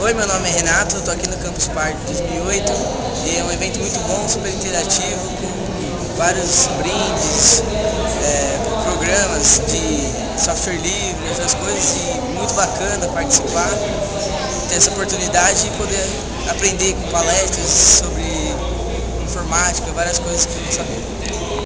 Oi, meu nome é Renato, estou aqui no Campus Party 2008 e é um evento muito bom, super interativo, com vários brindes, programas de software livre, essas coisas, e muito bacana participar, ter essa oportunidade de poder aprender com palestras sobre informática, várias coisas que eu não sabia.